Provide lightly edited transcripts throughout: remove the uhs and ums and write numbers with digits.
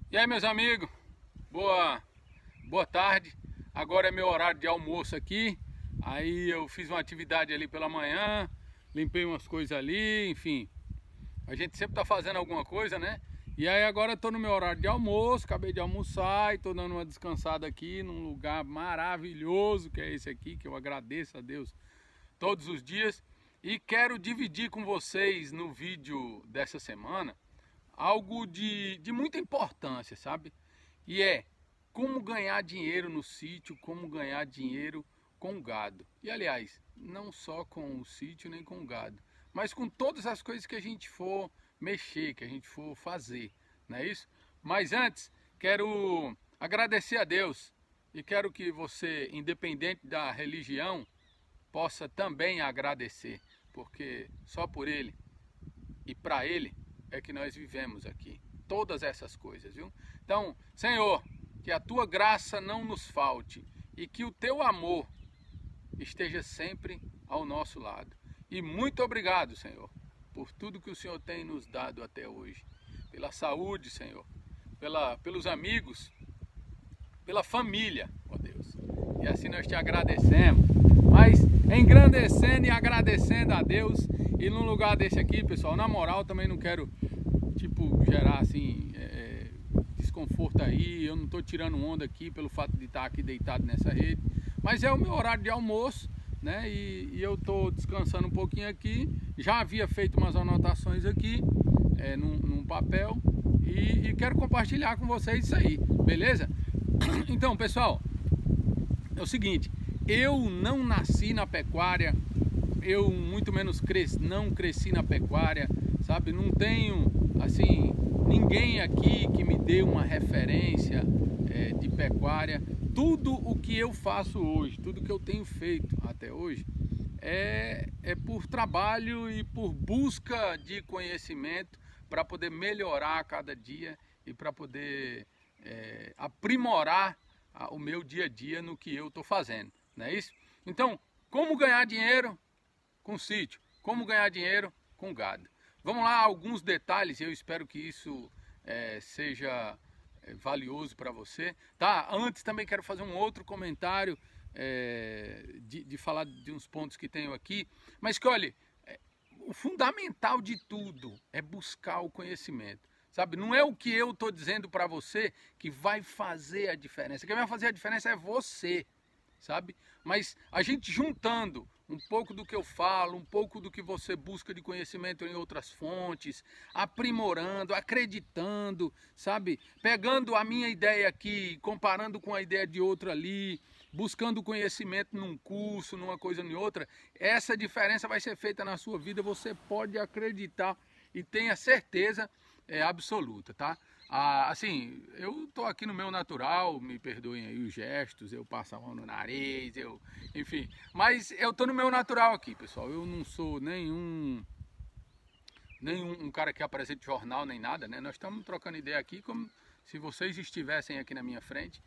E aí, meus amigos, boa tarde. Agora é meu horário de almoço aqui. Aí eu fiz uma atividade ali pela manhã, limpei umas coisas ali, enfim. A gente sempre tá fazendo alguma coisa, né? E aí agora eu tô no meu horário de almoço, acabei de almoçar e tô dando uma descansada aqui num lugar maravilhoso que é esse aqui, que eu agradeço a Deus todos os dias. E quero dividir com vocês no vídeo dessa semana algo de muita importância, sabe? E é como ganhar dinheiro no sítio, como ganhar dinheiro com gado. E aliás, não só com o sítio nem com o gado, mas com todas as coisas que a gente for mexer, que a gente for fazer, não é isso? Mas antes, quero agradecer a Deus e quero que você, independente da religião, possa também agradecer, porque só por Ele e para Ele é que nós vivemos aqui. Todas essas coisas, viu? Então, Senhor, que a tua graça não nos falte e que o teu amor esteja sempre ao nosso lado. E muito obrigado, Senhor, por tudo que o Senhor tem nos dado até hoje. Pela saúde, Senhor, pelos amigos, pela família, ó Deus. E assim nós te agradecemos. Mas engrandecendo e agradecendo a Deus. E num lugar desse aqui, pessoal, na moral, também não quero, tipo, gerar assim, desconforto aí. Eu não estou tirando onda aqui pelo fato de estar aqui deitado nessa rede. Mas é o meu horário de almoço, né? E eu estou descansando um pouquinho aqui. Já havia feito umas anotações aqui, num papel. E quero compartilhar com vocês isso aí, beleza? Então, pessoal, é o seguinte. Eu não nasci na pecuária, eu muito menos não cresci na pecuária, sabe? Não tenho, assim, ninguém aqui que me dê uma referência de pecuária. Tudo o que eu faço hoje, tudo que eu tenho feito até hoje, é por trabalho e por busca de conhecimento para poder melhorar a cada dia e para poder aprimorar o meu dia a dia no que eu estou fazendo. Não é isso? Então, como ganhar dinheiro com sítio? Como ganhar dinheiro com gado? Vamos lá, alguns detalhes, eu espero que isso seja valioso para você. Tá? Antes também quero fazer um outro comentário de falar de uns pontos que tenho aqui, mas que olha, o fundamental de tudo é buscar o conhecimento. Sabe, não é o que eu estou dizendo para você que vai fazer a diferença. Quem vai fazer a diferença é você, sabe? Mas a gente juntando um pouco do que eu falo, um pouco do que você busca de conhecimento em outras fontes, aprimorando, acreditando, sabe? Pegando a minha ideia aqui, comparando com a ideia de outra ali, buscando conhecimento num curso, numa coisa em outra, essa diferença vai ser feita na sua vida, você pode acreditar e tenha certeza absoluta, tá? Assim, eu tô aqui no meu natural, me perdoem aí os gestos, eu passo a mão no nariz, enfim, mas eu tô no meu natural aqui, pessoal. Eu não sou nenhum um cara que apresenta jornal nem nada, né? Nós estamos trocando ideia aqui como se vocês estivessem aqui na minha frente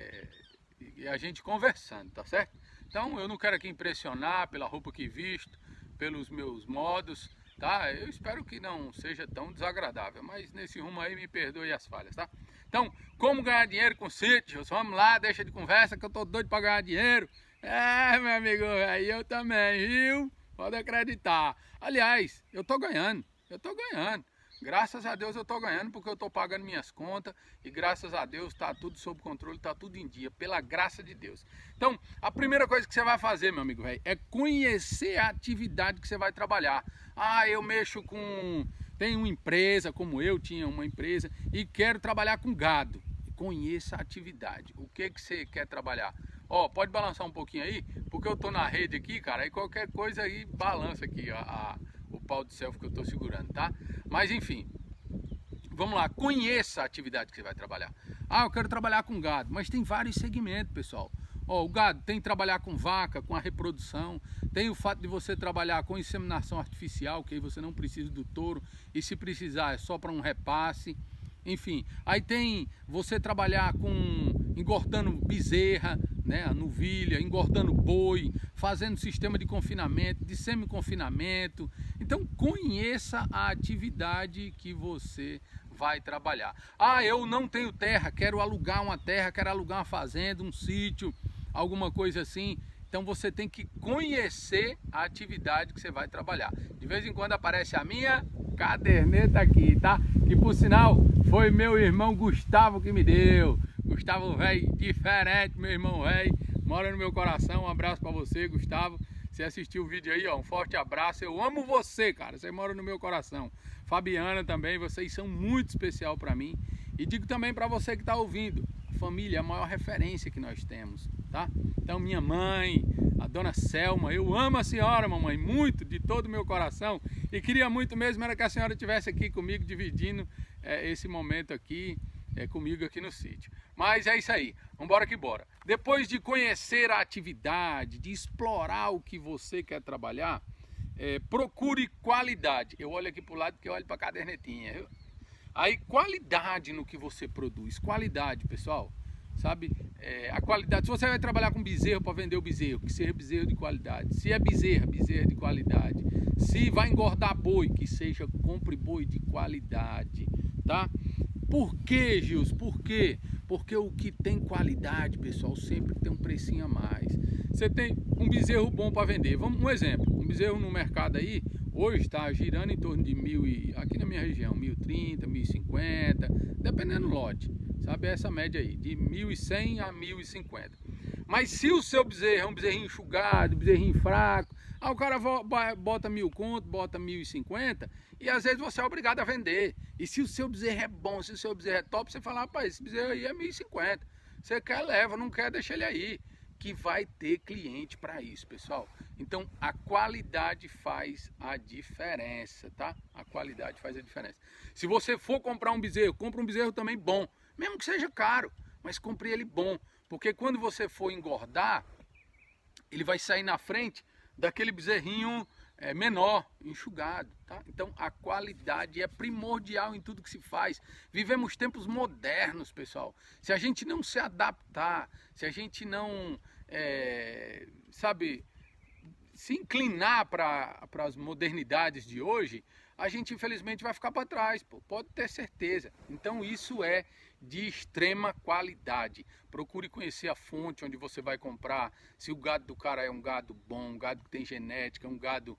e a gente conversando, tá certo? Então eu não quero aqui impressionar pela roupa que visto, pelos meus modos, tá? Eu espero que não seja tão desagradável, mas nesse rumo aí me perdoe as falhas, tá? Então, como ganhar dinheiro com sítios? Vamos lá, deixa de conversa que eu tô doido para ganhar dinheiro. Meu amigo, aí eu também, viu? Pode acreditar. Aliás, eu tô ganhando. Graças a Deus eu tô ganhando porque eu tô pagando minhas contas e graças a Deus tá tudo sob controle, tá tudo em dia, pela graça de Deus. Então, a primeira coisa que você vai fazer, meu amigo velho, é conhecer a atividade que você vai trabalhar. Eu mexo tenho uma empresa, como eu tinha uma empresa e quero trabalhar com gado. Conheça a atividade. O que você quer trabalhar? Pode balançar um pouquinho aí, porque eu tô na rede aqui, cara, e qualquer coisa aí balança aqui o pau de selfie que eu tô segurando, tá? Mas enfim, vamos lá, conheça a atividade que você vai trabalhar. Eu quero trabalhar com gado, mas tem vários segmentos, pessoal. O gado tem que trabalhar com vaca, com a reprodução, tem o fato de você trabalhar com inseminação artificial, que aí você não precisa do touro, e se precisar é só para um repasse. Enfim, aí tem você trabalhar com engordando bezerra, né, a novilha, engordando boi, fazendo sistema de confinamento, de semi-confinamento. Então conheça a atividade que você vai trabalhar. Ah, eu não tenho terra, quero alugar uma terra, quero alugar uma fazenda, um sítio, alguma coisa assim. Então você tem que conhecer a atividade que você vai trabalhar. De vez em quando aparece a minha caderneta aqui, tá? Que por sinal foi meu irmão Gustavo que me deu. Gustavo, velho, diferente, meu irmão, velho, mora no meu coração. Um abraço pra você, Gustavo. Você assistiu o vídeo aí, ó, um forte abraço. Eu amo você, cara, você mora no meu coração. Fabiana também, vocês são muito especial pra mim. E digo também pra você que tá ouvindo, família é a maior referência que nós temos, tá? Então minha mãe, a dona Selma, eu amo a senhora, mamãe, muito, de todo o meu coração. E queria muito mesmo era que a senhora estivesse aqui comigo, dividindo esse momento aqui, comigo aqui no sítio. Mas é isso aí, vambora que bora. Depois de conhecer a atividade, de explorar o que você quer trabalhar, procure qualidade. Eu olho aqui pro lado porque eu olho pra cadernetinha, viu? Aí qualidade no que você produz, qualidade, pessoal, sabe? A qualidade, se você vai trabalhar com bezerro para vender o bezerro, que seja bezerro de qualidade. Se é bezerra, bezerra de qualidade. Se vai engordar boi, que seja, compre boi de qualidade, tá? Por que, Gils? Por quê? Porque o que tem qualidade, pessoal, sempre tem um precinho a mais. Você tem um bezerro bom para vender, vamos um exemplo, um bezerro no mercado aí, hoje está girando em torno de aqui na minha região, 1.030, 1.050, dependendo do lote, sabe? Essa média aí, de 1.100 a 1.050. Mas se o seu bezerro é um bezerrinho enxugado, bezerrinho fraco, aí o cara bota 1.000 conto, bota 1.050 e às vezes você é obrigado a vender. E se o seu bezerro é bom, se o seu bezerro é top, você fala, rapaz, esse bezerro aí é 1.050. Você quer, leva, não quer, deixa ele aí. Que vai ter cliente para isso, pessoal. Então a qualidade faz a diferença, tá? A qualidade faz a diferença. Se você for comprar um bezerro, compra um bezerro também bom, mesmo que seja caro, mas compre ele bom, porque quando você for engordar, ele vai sair na frente daquele bezerrinho menor, enxugado, tá? Então a qualidade é primordial em tudo que se faz. Vivemos tempos modernos, pessoal. Se a gente não se adaptar, se a gente não, sabe, se inclinar para as modernidades de hoje, a gente infelizmente vai ficar para trás, pô, pode ter certeza. Então isso é de extrema qualidade. Procure conhecer a fonte onde você vai comprar, se o gado do cara é um gado bom, um gado que tem genética, um gado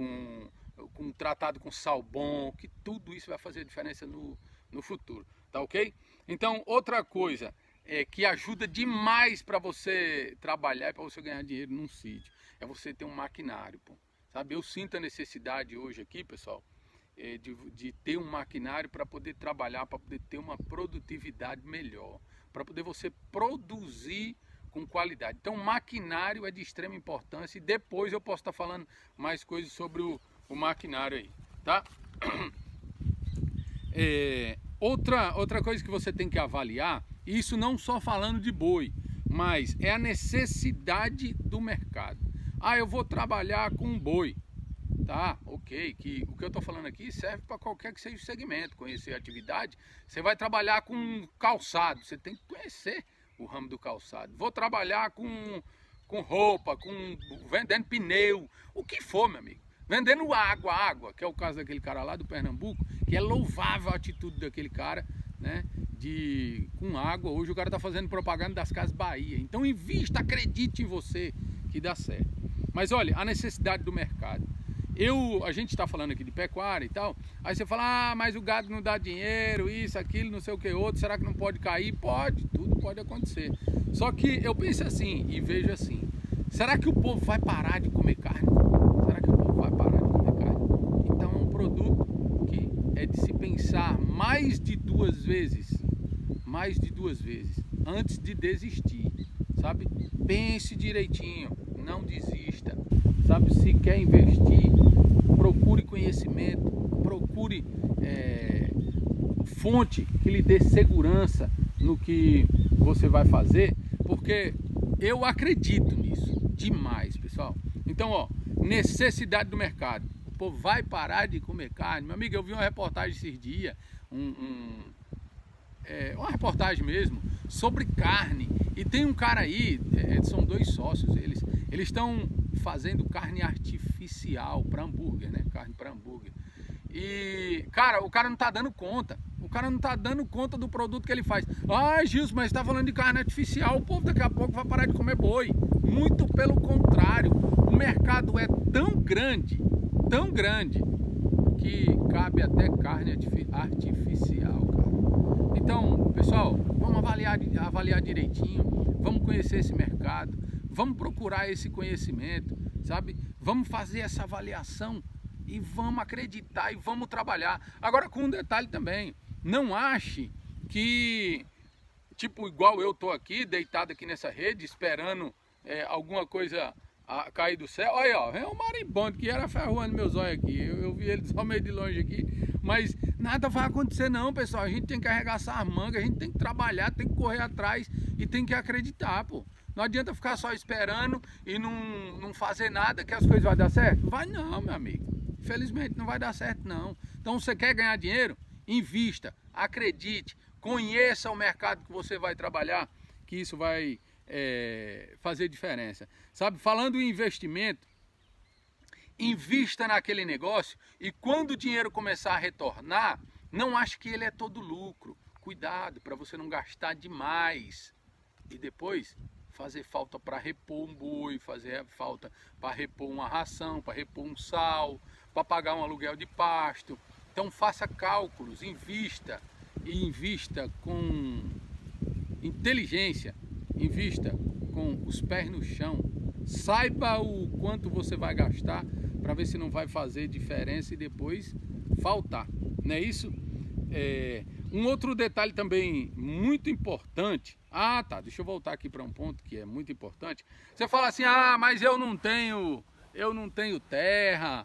com tratado com sal bom, que tudo isso vai fazer diferença no futuro, tá ok? Então outra coisa que ajuda demais para você trabalhar e para você ganhar dinheiro num sítio, é você ter um maquinário, pô. Sabe, eu sinto a necessidade hoje aqui, pessoal, de ter um maquinário para poder trabalhar, para poder ter uma produtividade melhor, para poder você produzir com qualidade. Então maquinário é de extrema importância e depois eu posso estar falando mais coisas sobre o maquinário aí, tá? Outra coisa que você tem que avaliar, isso não só falando de boi, mas é a necessidade do mercado. Ah, eu vou trabalhar com boi. Tá, ok, que o que eu estou falando aqui serve para qualquer que seja o segmento, conhecer a atividade. Você vai trabalhar com calçado, você tem que conhecer o ramo do calçado. Vou trabalhar com roupa, vendendo pneu, o que for, meu amigo. Vendendo água, que é o caso daquele cara lá do Pernambuco, que é louvável a atitude daquele cara, né, com água. Hoje o cara está fazendo propaganda das Casas Bahia. Então invista, acredite em você que dá certo. Mas olha, a necessidade do mercado. A gente está falando aqui de pecuária e tal, aí você fala, mas o gado não dá dinheiro, isso, aquilo, não sei o que outro, será que não pode cair? Pode, tudo pode acontecer. Só que eu penso assim e vejo assim, será que o povo vai parar de comer carne? Será que o povo vai parar de comer carne? Então é um produto que é de se pensar mais de duas vezes, antes de desistir, sabe? Pense direitinho, não desista. Sabe, se quer investir, procure conhecimento, procure fonte que lhe dê segurança no que você vai fazer, porque eu acredito nisso demais, pessoal. Então, ó, necessidade do mercado. O povo vai parar de comer carne. Meu amigo, eu vi uma reportagem esses dias, uma reportagem mesmo, sobre carne. E tem um cara aí, são 2 sócios, eles estão fazendo carne artificial para hambúrguer, né? Carne para hambúrguer. E, cara, o cara não tá dando conta. O cara não tá dando conta do produto que ele faz. Ah, Gilson, mas tá falando de carne artificial, o povo daqui a pouco vai parar de comer boi. Muito pelo contrário. O mercado é tão grande, que cabe até carne artificial, cara. Então, pessoal, vamos avaliar direitinho, vamos conhecer esse mercado, vamos procurar esse conhecimento, sabe? Vamos fazer essa avaliação e vamos acreditar e vamos trabalhar. Agora, com um detalhe também, não ache que, tipo, igual eu tô aqui, deitado aqui nessa rede, esperando alguma coisa cair do céu. Olha, ó, é um marimbondo que era ferroando meus olhos aqui. Eu vi ele só meio de longe aqui. Mas nada vai acontecer não, pessoal. A gente tem que arregaçar as mangas, a gente tem que trabalhar, tem que correr atrás e tem que acreditar, pô. Não adianta ficar só esperando e não fazer nada que as coisas vão dar certo. Vai não, meu amigo. Infelizmente não vai dar certo não. Então você quer ganhar dinheiro? Invista, acredite, conheça o mercado que você vai trabalhar, que isso vai fazer diferença. Sabe, falando em investimento, invista naquele negócio e quando o dinheiro começar a retornar, não ache que ele é todo lucro. Cuidado para você não gastar demais e depois fazer falta para repor um boi, fazer falta para repor uma ração, para repor um sal, para pagar um aluguel de pasto. Então faça cálculos, invista e invista com inteligência, invista com os pés no chão. Saiba o quanto você vai gastar para ver se não vai fazer diferença e depois faltar, não é isso? Um outro detalhe também muito importante. Ah, tá, deixa eu voltar aqui para um ponto que é muito importante. Você fala assim: ah, mas eu não tenho terra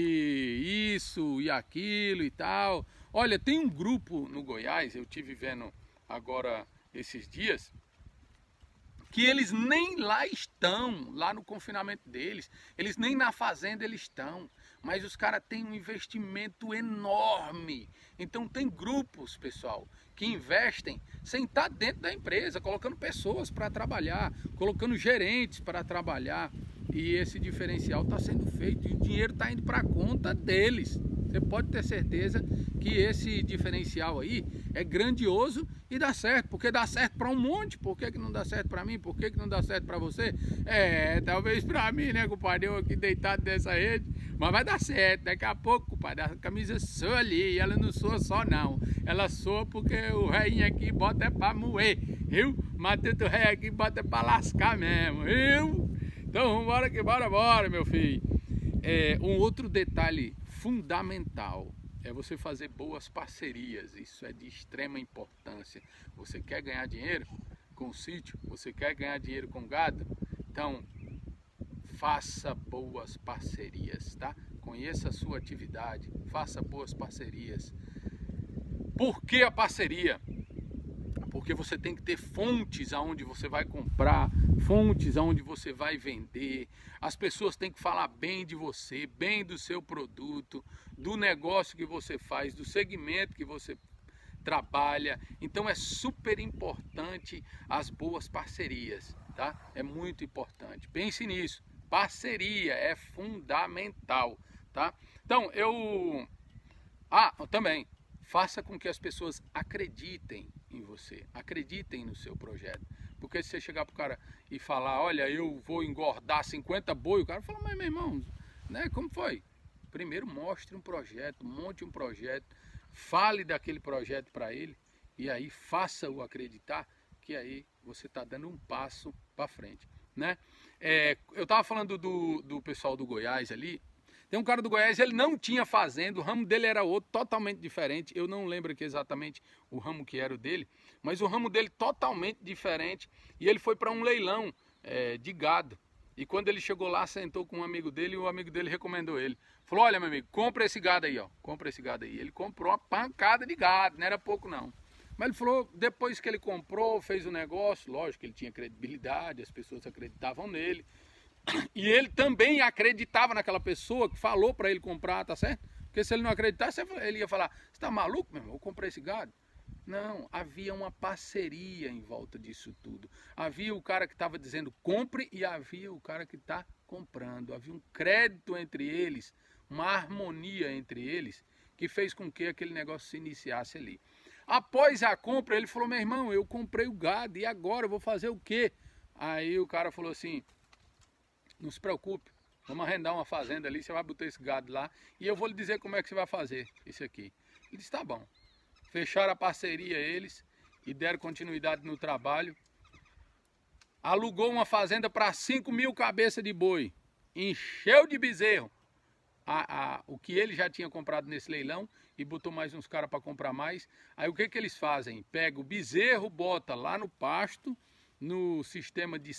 e isso e aquilo e tal. Olha, tem um grupo no Goiás, eu tive vendo agora esses dias, que eles nem lá estão, lá no confinamento deles, eles nem na fazenda eles estão, mas os caras têm um investimento enorme. Então tem grupos, pessoal, que investem sem estar dentro da empresa, colocando pessoas para trabalhar, colocando gerentes para trabalhar, e esse diferencial está sendo feito e o dinheiro está indo para a conta deles. Você pode ter certeza que esse diferencial aí é grandioso e dá certo, porque dá certo para um monte. Por que não dá certo para mim? Por que não dá certo para você? Talvez para mim, né, compadre? Eu aqui deitado nessa rede, mas vai dar certo. Daqui a pouco, compadre, a camisa soa ali, e ela não soa só não. Ela soa porque o reinho aqui bota é para moer, viu? Mas o rei aqui bota é para lascar mesmo, viu? Então vambora que bora, meu filho. Um outro detalhe fundamental é você fazer boas parcerias. Isso é de extrema importância. Você quer ganhar dinheiro com o sítio? Você quer ganhar dinheiro com gado? Então, faça boas parcerias, tá? Conheça a sua atividade, faça boas parcerias. Por que a parceria? Porque você tem que ter fontes aonde você vai comprar, fontes aonde você vai vender. As pessoas têm que falar bem de você, bem do seu produto, do negócio que você faz, do segmento que você trabalha. Então é super importante as boas parcerias, tá? É muito importante. Pense nisso. Parceria é fundamental, tá? Então também faça com que as pessoas acreditem em você, acreditem no seu projeto. Porque se você chegar pro cara e falar: olha, eu vou engordar 50 boi, o cara fala: mas meu irmão, né, como foi? Primeiro mostre um projeto, monte um projeto, fale daquele projeto para ele e aí faça-o acreditar, que aí você está dando um passo para frente, né? Eu estava falando do pessoal do Goiás ali. Tem um cara do Goiás, ele não tinha fazenda, o ramo dele era outro, totalmente diferente. Eu não lembro aqui exatamente o ramo que era o dele, mas o ramo dele totalmente diferente. E ele foi para um leilão de gado. E quando ele chegou lá, sentou com um amigo dele e o amigo dele recomendou ele. Falou: olha, meu amigo, compra esse gado aí, ó. Compra esse gado aí. Ele comprou uma pancada de gado, não era pouco não. Mas ele falou, depois que ele comprou, fez o negócio, lógico que ele tinha credibilidade, as pessoas acreditavam nele. E ele também acreditava naquela pessoa que falou para ele comprar, tá certo? Porque se ele não acreditasse, ele ia falar: você tá maluco, meu irmão? Eu comprei esse gado. Não, havia uma parceria em volta disso tudo. Havia o cara que estava dizendo compre e havia o cara que está comprando. Havia um crédito entre eles, uma harmonia entre eles, que fez com que aquele negócio se iniciasse ali. Após a compra, ele falou: meu irmão, eu comprei o gado e agora eu vou fazer o quê? Aí o cara falou assim: não se preocupe, vamos arrendar uma fazenda ali, você vai botar esse gado lá e eu vou lhe dizer como é que você vai fazer isso aqui. Ele disse: tá bom. Fecharam a parceria eles e deram continuidade no trabalho. Alugou uma fazenda para 5.000 cabeças de boi. Encheu de bezerro o que ele já tinha comprado nesse leilão e botou mais uns caras para comprar mais. Aí o que eles fazem? Pega o bezerro, bota lá no pasto, no sistema de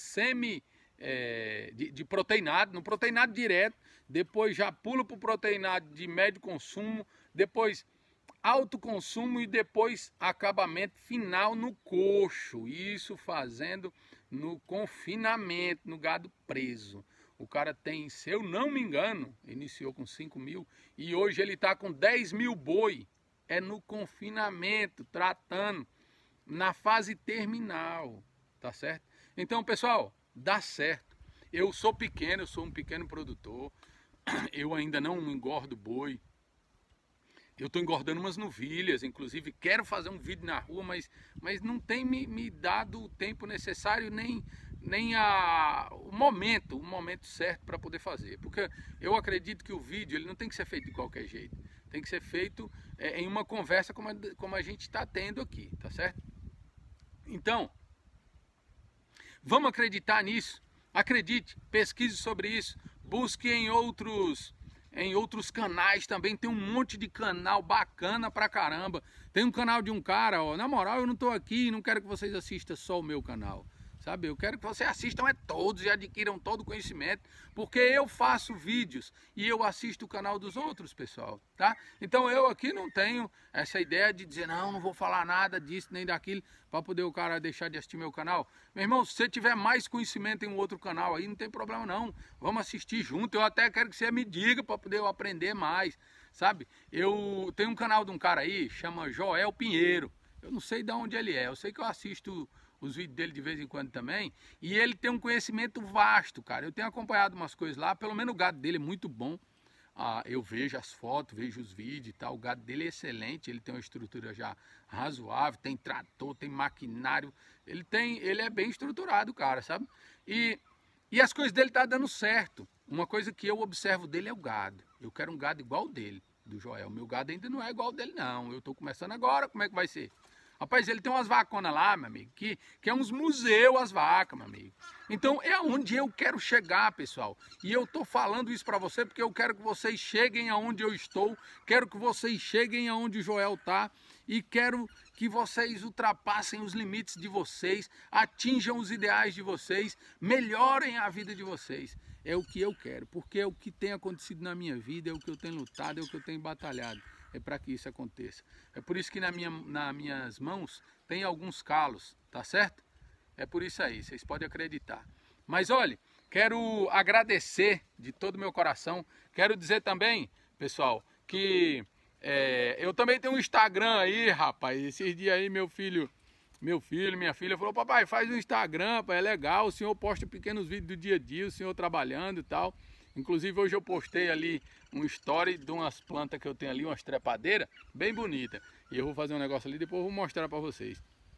de proteinado, no proteinado direto, depois já pula para o proteinado de médio consumo, depois alto consumo e depois acabamento final no coxo. Isso fazendo no confinamento, no gado preso. O cara tem, se eu não me engano, iniciou com 5.000 e hoje ele está com 10.000 boi. É no confinamento, tratando, na fase terminal, tá certo? Então, pessoal, dá certo. Eu sou pequeno, eu sou um pequeno produtor, eu ainda não engordo boi. Eu estou engordando umas novilhas, inclusive quero fazer um vídeo na rua, mas não tem me dado o tempo necessário, nem o momento certo para poder fazer. Porque eu acredito que o vídeo ele não tem que ser feito de qualquer jeito. Tem que ser feito em uma conversa como a gente está tendo aqui, tá certo? Então, vamos acreditar nisso. Acredite, pesquise sobre isso, busque em outros canais também, tem um monte de canal bacana pra caramba. Tem um canal de um cara, ó, na moral eu não tô aqui, não quero que vocês assistam só o meu canal, sabe? Eu quero que vocês assistam todos e adquiram todo o conhecimento, porque eu faço vídeos e eu assisto o canal dos outros, pessoal, tá? Então eu aqui não tenho essa ideia de dizer, não vou falar nada disso nem daquilo, para poder o cara deixar de assistir meu canal. Meu irmão, se você tiver mais conhecimento em um outro canal aí, não tem problema não, vamos assistir junto. Eu até quero que você me diga para poder eu aprender mais, sabe? Eu tenho um canal de um cara aí, chama Joel Pinheiro. Eu não sei de onde ele é, eu sei que eu assisto os vídeos dele de vez em quando também, e ele tem um conhecimento vasto, cara. Eu tenho acompanhado umas coisas lá, pelo menos o gado dele é muito bom. Eu vejo as fotos, vejo os vídeos e tal, o gado dele é excelente, ele tem uma estrutura já razoável, tem trator, tem maquinário, ele é bem estruturado, cara, sabe? E as coisas dele tá dando certo. Uma coisa que eu observo dele é o gado. Eu quero um gado igual dele, do Joel. Meu gado ainda não é igual dele, não. Eu tô começando agora, como é que vai ser? Rapaz, ele tem umas vaconas lá, meu amigo, que é uns museus as vacas, meu amigo. Então é onde eu quero chegar, pessoal. E eu tô falando isso para você porque eu quero que vocês cheguem aonde eu estou, quero que vocês cheguem aonde o Joel tá e quero que vocês ultrapassem os limites de vocês, atinjam os ideais de vocês, melhorem a vida de vocês. É o que eu quero, porque é o que tem acontecido na minha vida, é o que eu tenho lutado, é o que eu tenho batalhado. É para que isso aconteça. É por isso que nas minhas mãos tem alguns calos, tá certo? É por isso aí, vocês podem acreditar. Mas olha, quero agradecer de todo o meu coração. Quero dizer também, pessoal, que eu também tenho um Instagram aí, rapaz. Esses dias aí minha filha falou: papai, faz um Instagram, pai, é legal, o senhor posta pequenos vídeos do dia a dia, o senhor trabalhando e tal. Inclusive hoje eu postei ali um story de umas plantas que eu tenho ali, umas trepadeiras, bem bonitas. E eu vou fazer um negócio ali, depois eu vou mostrar para vocês.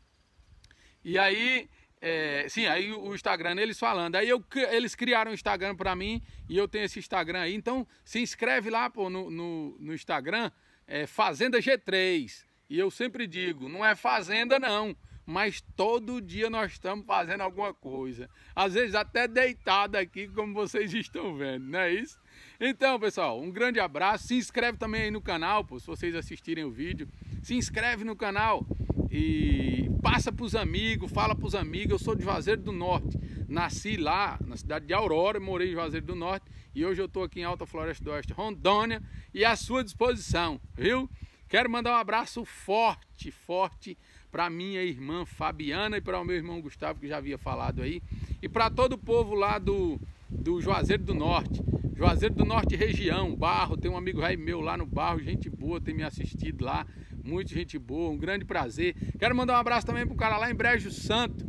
E aí, aí o Instagram, eles falando. Aí eles criaram um Instagram para mim e eu tenho esse Instagram aí. Então se inscreve lá pô, no Instagram, Fazenda G3. E eu sempre digo, não é fazenda não. Mas todo dia nós estamos fazendo alguma coisa. Às vezes até deitado aqui, como vocês estão vendo, não é isso? Então, pessoal, um grande abraço. Se inscreve também aí no canal, pô, se vocês assistirem o vídeo. Se inscreve no canal e passa para os amigos, fala para os amigos. Eu sou de Juazeiro do Norte. Nasci lá na cidade de Aurora, morei em Juazeiro do Norte. E hoje eu estou aqui em Alta Floresta do Oeste, Rondônia. E à sua disposição, viu? Quero mandar um abraço forte para minha irmã Fabiana e para o meu irmão Gustavo, que já havia falado aí. E para todo o povo lá do Juazeiro do Norte. Juazeiro do Norte região, Barro. Tem um amigo velho meu lá no Barro, gente boa, tem me assistido lá. Muito gente boa, um grande prazer. Quero mandar um abraço também pro cara lá em Brejo Santo,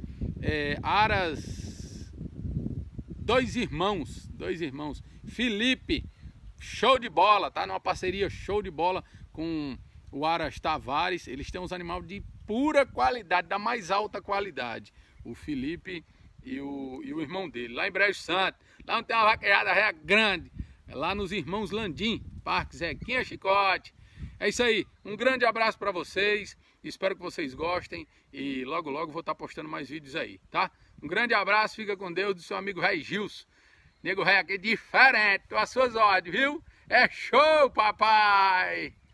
Aras, dois irmãos, Felipe, show de bola, tá? Numa parceria show de bola com o Aras Tavares. Eles têm uns animais de pura qualidade, da mais alta qualidade. O Felipe e o irmão dele, lá em Brejo Santo. Lá onde tem uma vaquejada grande, lá nos Irmãos Landim, Parque Zequinha Chicote. É isso aí, um grande abraço para vocês, espero que vocês gostem e logo logo vou estar postando mais vídeos aí, tá? Um grande abraço, fica com Deus, do seu amigo Rei Gilson. Nego Rei aqui diferente, tô às suas ordens, viu? É show, papai!